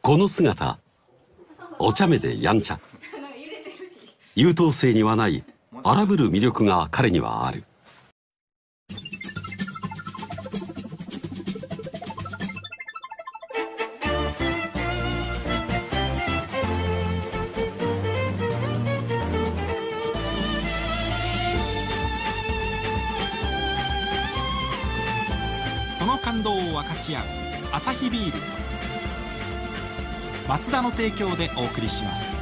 この姿、お茶目でやんちゃ、優等生にはない荒ぶる魅力が彼にはある。 その感動を分かち合うアサヒビール、マツダの提供でお送りします。